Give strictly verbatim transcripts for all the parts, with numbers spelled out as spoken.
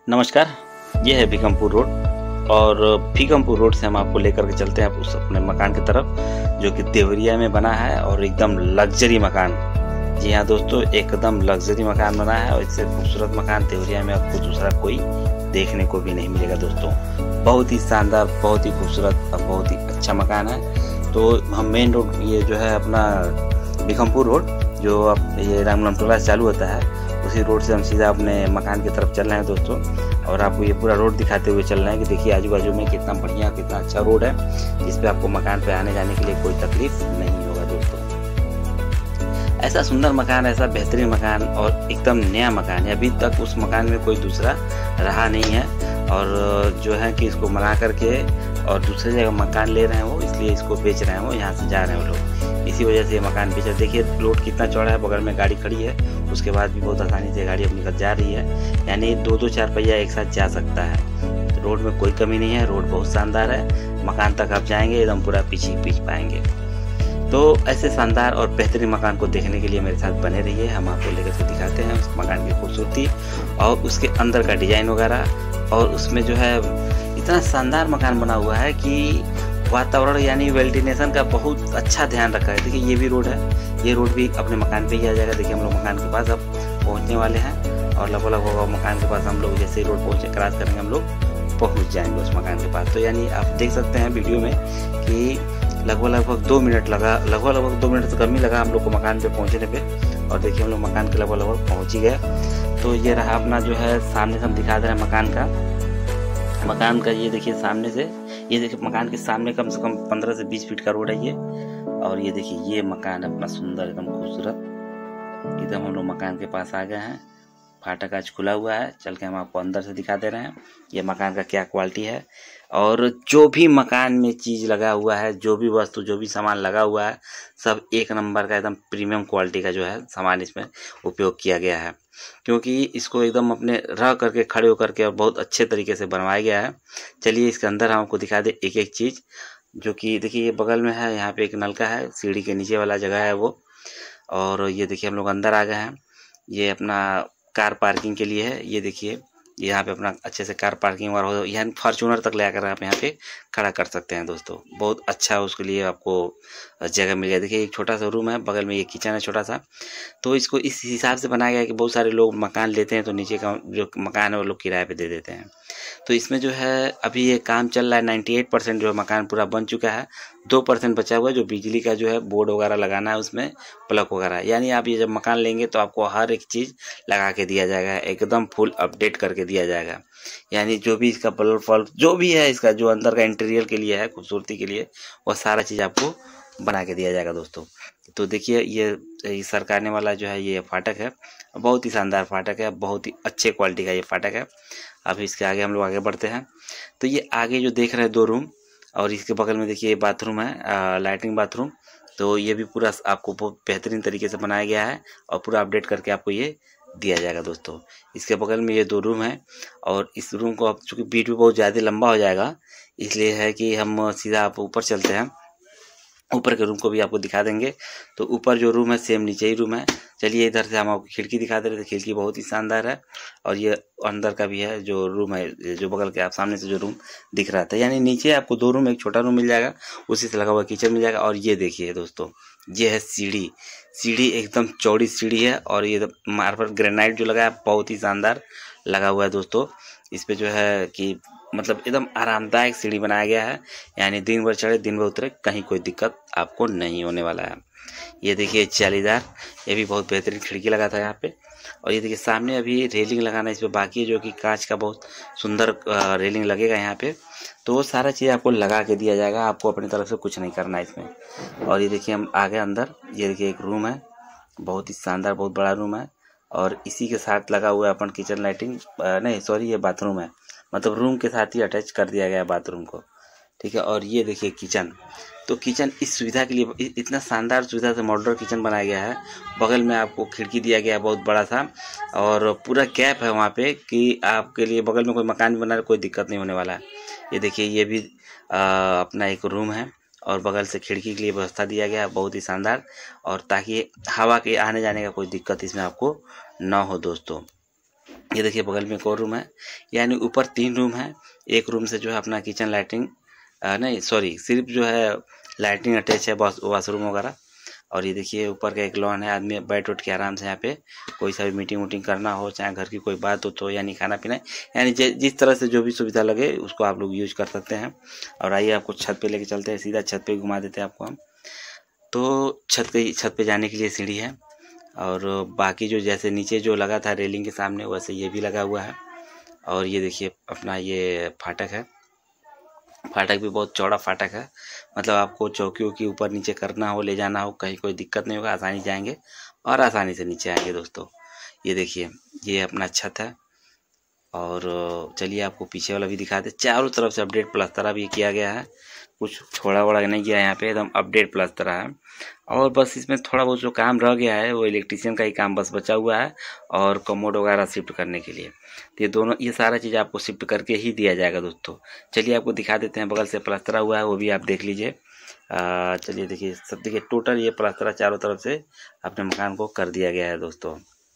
नमस्कार, ये है भीकमपुर रोड और भीकमपुर रोड से हम आपको लेकर के चलते हैं उस अपने मकान की तरफ जो कि देवरिया में बना है और एकदम लग्जरी मकान। जी हाँ दोस्तों, एकदम लग्जरी मकान बना है और इससे खूबसूरत मकान देवरिया में आपको दूसरा कोई देखने को भी नहीं मिलेगा दोस्तों। बहुत ही शानदार, बहुत ही खूबसूरत और बहुत ही अच्छा मकान है। तो हम मेन रोड ये जो है अपना भीकमपुर रोड जो अब ये रामगढ़ टोला से चालू होता है, उसी रोड से हम सीधा अपने मकान की तरफ चल रहे हैं दोस्तों। और आपको ये पूरा रोड दिखाते हुए चल रहे हैं कि देखिए आजू बाजू में कितना बढ़िया, कितना अच्छा रोड है, जिस पे आपको मकान पे आने जाने के लिए कोई तकलीफ नहीं होगा दोस्तों। ऐसा सुंदर मकान, ऐसा बेहतरीन मकान और एकदम नया मकान है। अभी तक उस मकान में कोई दूसरा रहा नहीं है और जो है कि इसको बना करके और दूसरी जगह मकान ले रहे हैं वो, इसलिए इसको बेच रहे हैं वो, यहाँ से जा रहे हैं वो लोग, इसी वजह से ये मकान बेच रहे हैं। देखिए रोड कितना चौड़ा है, बगल में गाड़ी खड़ी है, उसके बाद भी बहुत आसानी से गाड़ी अब निकल जा रही है, यानी दो दो चार पहिया एक साथ जा सकता है। रोड में कोई कमी नहीं है, रोड बहुत शानदार है। मकान तक आप जाएंगे एकदम पूरा पीछे पीछ पाएंगे। तो ऐसे शानदार और बेहतरीन मकान को देखने के लिए मेरे साथ बने रहिए। हम आपको लेकर के दिखाते हैं उस मकान की खूबसूरती और उसके अंदर का डिजाइन वगैरह, और उसमें जो है इतना शानदार मकान बना हुआ है कि वातावरण यानी वेंटिलेशन का बहुत अच्छा ध्यान रखा है। देखिए ये भी रोड है, ये रोड भी अपने मकान पे ही आ जाएगा। देखिए हम लोग मकान के पास अब पहुंचने वाले हैं और लगभग लगभग मकान के पास हम लोग जैसे रोड पहुंचे क्रॉस करेंगे हम लोग पहुंच जाएंगे उस मकान के पास। तो यानी आप देख सकते हैं वीडियो में कि लगभग लगभग दो मिनट लगा, लगभग लगभग दो मिनट से कम ही लगा हम लोग को मकान पे पहुंचने पे। और देखिए हम लोग मकान के लगभग लगभग पहुंच ही गए। तो ये रहा अपना जो है सामने से हम दिखा दे रहे हैं मकान का मकान का ये देखिए सामने से, ये देखिए मकान के सामने कम से कम पंद्रह से बीस फीट का रोड है ये। और ये देखिए ये मकान अपना सुंदर एकदम खूबसूरत, एकदम हम लोग मकान के पास आ गए हैं। फाटक आज खुला हुआ है, चल के हम आपको अंदर से दिखा दे रहे हैं ये मकान का क्या क्वालिटी है। और जो भी मकान में चीज लगा हुआ है, जो भी वस्तु, जो भी सामान लगा हुआ है, सब एक नंबर का एकदम प्रीमियम क्वालिटी का जो है सामान इसमें उपयोग किया गया है, क्योंकि इसको एकदम अपने रह करके खड़े होकर के और बहुत अच्छे तरीके से बनवाया गया है। चलिए इसके अंदर हम आपको दिखा दे एक एक चीज, जो कि देखिए ये बगल में है, यहाँ पे एक नलका है, सीढ़ी के नीचे वाला जगह है वो। और ये देखिए हम लोग अंदर आ गए हैं, ये अपना कार पार्किंग के लिए है। ये देखिए यहाँ पे अपना अच्छे से कार पार्किंग और हो, यहाँ फॉर्च्यूनर तक ले आकर आप यहाँ पे खड़ा कर सकते हैं दोस्तों। बहुत अच्छा उसके लिए आपको जगह मिल गया। देखिए एक छोटा सा रूम है, बगल में ये किचन है छोटा सा। तो इसको इस हिसाब से बनाया गया है कि बहुत सारे लोग मकान लेते हैं तो नीचे का जो मकान है वो लोग किराए पे दे देते हैं। तो इसमें जो है अभी ये काम चल रहा है, अट्ठानवे परसेंट जो मकान पूरा बन चुका है, दो परसेंट बचा हुआ है जो बिजली का जो है बोर्ड वगैरह लगाना है, उसमें प्लग वगैरह। यानी आप ये जब मकान लेंगे तो आपको हर एक चीज़ लगा के दिया जाएगा, एकदम फुल अपडेट करके दिया जाएगा। यानी जो भी इसका बल्ब फल्ब जो भी है, इसका जो अंदर का इंटीरियर के लिए है, खूबसूरती के लिए, वो सारा चीज़ आपको बना के दिया जाएगा दोस्तों। तो देखिए ये सरकारने वाला जो है ये फाटक है, बहुत ही शानदार फाटक है, बहुत ही अच्छे क्वालिटी का ये फाटक है। अभी इसके आगे हम लोग आगे बढ़ते हैं। तो ये आगे जो देख रहे हैं दो रूम, और इसके बगल में देखिए बाथरूम है, लैट्रिन बाथरूम। तो ये भी पूरा आपको बहुत बेहतरीन तरीके से बनाया गया है और पूरा अपडेट करके आपको ये दिया जाएगा दोस्तों। इसके बगल में ये दो रूम है और इस रूम को अब चूँकि वीडियो बहुत ज़्यादा लंबा हो जाएगा, इसलिए है कि हम सीधा आप ऊपर चलते हैं, ऊपर के रूम को भी आपको दिखा देंगे। तो ऊपर जो रूम है सेम नीचे ही रूम है। चलिए इधर से हम आपको खिड़की दिखा दे रहे थे, खिड़की बहुत ही शानदार है। और ये अंदर का भी है जो रूम है, जो बगल के आप सामने से जो रूम दिख रहा था, यानी नीचे आपको दो रूम, एक छोटा रूम मिल जाएगा, उसी से लगा हुआ किचन मिल जाएगा। और ये देखिए दोस्तों, ये है सीढ़ी, सीढ़ी एकदम चौड़ी सीढ़ी है और ये मार्बल ग्रेनाइट जो लगा है बहुत ही शानदार लगा हुआ है दोस्तों। इस पे जो है कि मतलब एकदम आरामदायक सीढ़ी बनाया गया है, यानी दिन भर चढ़े दिन भर उतरे, कहीं कोई दिक्कत आपको नहीं होने वाला है। ये देखिए जालीदार, ये भी बहुत बेहतरीन खिड़की लगा था यहाँ पे। और ये देखिए सामने अभी रेलिंग लगाना इस पे बाकी है, जो कि कांच का बहुत सुंदर रेलिंग लगेगा यहाँ पे। तो वो सारा चीज़ आपको लगा के दिया जाएगा, आपको अपनी तरफ से कुछ नहीं करना है इसमें। और ये देखिए हम आगे अंदर, ये देखिए एक रूम है, बहुत ही शानदार, बहुत बड़ा रूम है। और इसी के साथ लगा हुआ है अपन किचन लाइटिंग, नहीं सॉरी ये बाथरूम है, मतलब रूम के साथ ही अटैच कर दिया गया है बाथरूम को, ठीक है। और ये देखिए किचन, तो किचन इस सुविधा के लिए इतना शानदार सुविधा से मॉड्यूलर किचन बनाया गया है। बगल में आपको खिड़की दिया गया है बहुत बड़ा सा, और पूरा गैप है वहाँ पे कि आपके लिए बगल में कोई मकान भी बना रहे कोई दिक्कत नहीं होने वाला है। ये देखिए ये भी आ, अपना एक रूम है और बगल से खिड़की के लिए व्यवस्था दिया गया है, बहुत ही शानदार, और ताकि हवा के आने जाने का कोई दिक्कत इसमें आपको ना हो दोस्तों। ये देखिए बगल में एक और रूम है, यानी ऊपर तीन रूम है। एक रूम से जो है अपना किचन लाइटिंग नहीं सॉरी सिर्फ जो है लाइटिंग अटैच है, वाशरूम वगैरह। और ये देखिए ऊपर का एक लॉन है, आदमी बैठ उठ के आराम से यहाँ पे कोई सा भी मीटिंग वूटिंग करना हो, चाहे घर की कोई बात हो तो, यानी खाना पीना, यानी जिस तरह से जो भी सुविधा लगे उसको आप लोग यूज कर सकते हैं। और आइए आपको छत पे लेके चलते हैं, सीधा छत पे घुमा देते हैं आपको हम। तो छत पे छत पे जाने के लिए सीढ़ी है, और बाकी जो जैसे नीचे जो लगा था रेलिंग के सामने वैसे ये भी लगा हुआ है। और ये देखिए अपना ये फाटक है, फाटक भी बहुत चौड़ा फाटक है, मतलब आपको चौकियों के ऊपर नीचे करना हो, ले जाना हो, कहीं कोई दिक्कत नहीं होगा, आसानी जाएंगे और आसानी से नीचे आएंगे दोस्तों। ये देखिए ये अपना छत है। और चलिए आपको पीछे वाला भी दिखा दे। चारों तरफ से अपडेट प्लास्टर भी किया गया है, कुछ छोड़ा वोड़ा नहीं किया है, यहाँ पे एकदम अपडेट प्लास्टर है। और बस इसमें थोड़ा बहुत जो काम रह गया है वो इलेक्ट्रीशियन का ही काम बस बचा हुआ है, और कमोड वगैरह शिफ्ट करने के लिए। तो ये दोनों ये सारा चीज़ आपको शिफ्ट करके ही दिया जाएगा दोस्तों। चलिए आपको दिखा देते हैं, बगल से प्लास्टर हुआ है वो भी आप देख लीजिए। चलिए देखिए सब देखिए टोटल ये प्लास्टर चारों तरफ से अपने मकान को कर दिया गया है दोस्तों।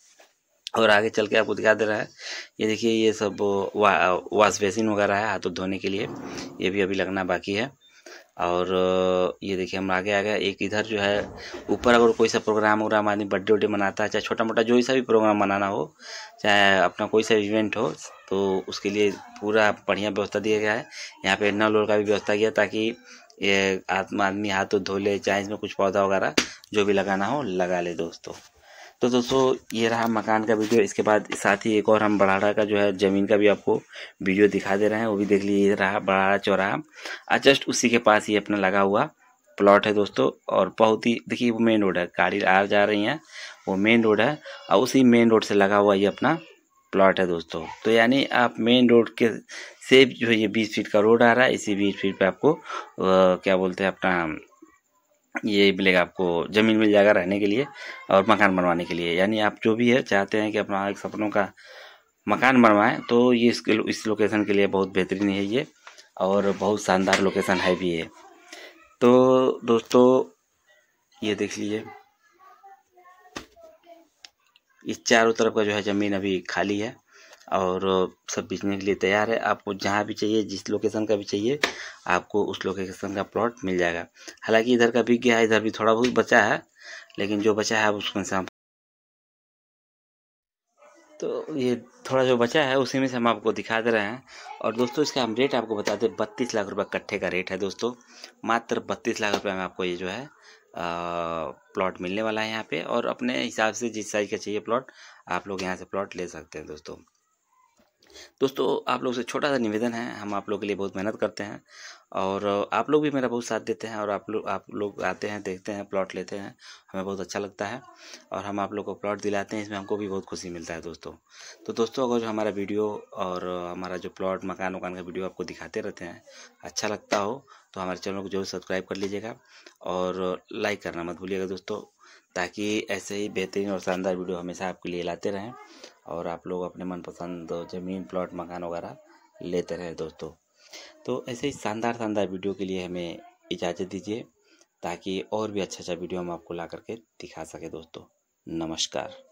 और आगे चल के आपको दिखा दे रहा है, ये देखिए ये सब वा, वाश बेसिन वगैरह है हाथों धोने के लिए, ये भी अभी लगना बाकी है। और ये देखिए हम आगे आ गए। एक इधर जो है ऊपर अगर कोई सा प्रोग्राम वोग्राम आदमी बर्थडे वर्डे मनाता है, चाहे छोटा मोटा जो सा भी प्रोग्राम मनाना हो, चाहे अपना कोई सा इवेंट हो, तो उसके लिए पूरा बढ़िया व्यवस्था दिया गया है। यहाँ पे नल वल का भी व्यवस्था किया ताकि ये आदमी हाथ धो ले, चाहे इसमें कुछ पौधा वगैरह जो भी लगाना हो लगा ले दोस्तों। तो दोस्तों ये रहा मकान का वीडियो। इसके बाद साथ ही एक और हम बड़ाड़ा का जो है ज़मीन का भी आपको वीडियो दिखा दे रहे हैं, वो भी देख लीजिए। रहा बड़ाड़ा चौराहा, जस्ट उसी के पास ही अपना लगा हुआ प्लॉट है दोस्तों। और बहुत ही देखिए वो मेन रोड है, गाड़ी आ जा रही हैं, वो मेन रोड है, और उसी मेन रोड से लगा हुआ ये अपना प्लॉट है दोस्तों। तो यानी आप मेन रोड के से जो ये बीस फीट का रोड आ रहा है, इसी बीस फीट पे आपको आ, क्या बोलते हैं अपना ये मिलेगा, आपको ज़मीन मिल जाएगा रहने के लिए और मकान बनवाने के लिए। यानी आप जो भी है चाहते हैं कि अपना एक सपनों का मकान बनवाएं, तो ये इसके इस लोकेशन के लिए बहुत बेहतरीन है ये, और बहुत शानदार लोकेशन है भी ये। तो दोस्तों ये देख लीजिए, इस चारों तरफ का जो है ज़मीन अभी खाली है और सब बेचने के लिए तैयार है। आपको जहाँ भी चाहिए, जिस लोकेशन का भी चाहिए, आपको उस लोकेशन का प्लॉट मिल जाएगा। हालांकि इधर का बिक गया है, इधर भी थोड़ा बहुत बचा है, लेकिन जो बचा है उसमें से हम तो ये थोड़ा जो बचा है उसी में से हम आपको दिखा दे रहे हैं। और दोस्तों इसका हम रेट आपको बता दें, बत्तीस लाख रुपए कट्ठे का रेट है दोस्तों। मात्र बत्तीस लाख रुपए में आपको ये जो है प्लॉट मिलने वाला है यहाँ पे। और अपने हिसाब से जिस साइज का चाहिए प्लॉट, आप लोग यहाँ से प्लॉट ले सकते हैं दोस्तों। दोस्तों आप लोग से छोटा सा निवेदन है, हम आप लोग के लिए बहुत मेहनत करते हैं और आप लोग भी मेरा बहुत साथ देते हैं, और आप लोग आप लोग आते हैं, देखते हैं, प्लॉट लेते हैं, हमें बहुत अच्छा लगता है और हम आप लोग को प्लॉट दिलाते हैं, इसमें हमको भी बहुत खुशी मिलता है दोस्तों। तो दोस्तों अगर जो हमारा वीडियो और हमारा जो प्लॉट मकान वकान का वीडियो आपको दिखाते रहते हैं अच्छा लगता हो, तो हमारे चैनल को जरूर सब्सक्राइब कर लीजिएगा और लाइक करना मत भूलिएगा दोस्तों, ताकि ऐसे ही बेहतरीन और शानदार वीडियो हमेशा आपके लिए लाते रहें और आप लोग अपने मनपसंद ज़मीन प्लॉट मकान वगैरह लेते रहें दोस्तों। तो ऐसे ही शानदार शानदार वीडियो के लिए हमें इजाज़त दीजिए, ताकि और भी अच्छा अच्छा वीडियो हम आपको ला करके दिखा सके दोस्तों। नमस्कार।